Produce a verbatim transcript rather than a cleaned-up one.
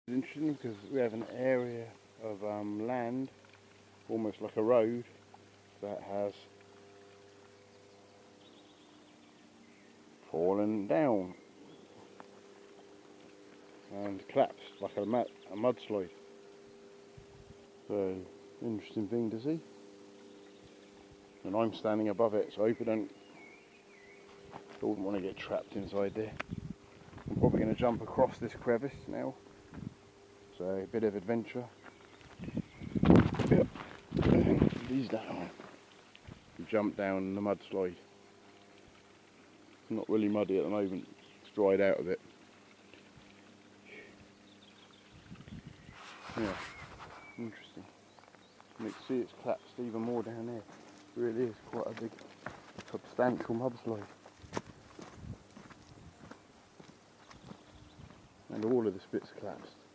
Interesting because we have an area of um, land, almost like a road, that has fallen down and collapsed like a, mud, a mudslide. So, interesting thing to see. And I'm standing above it, so I hope I don't, I wouldn't want to get trapped inside there. I'm probably going to jump across this crevice now. So, a bit of adventure. Yep. These down. Jump down the mudslide. Not really muddy at the moment, it's dried out a bit. Yeah, interesting. And you can see it's collapsed even more down there. It really is quite a big, substantial mudslide. And all of this bit's collapsed.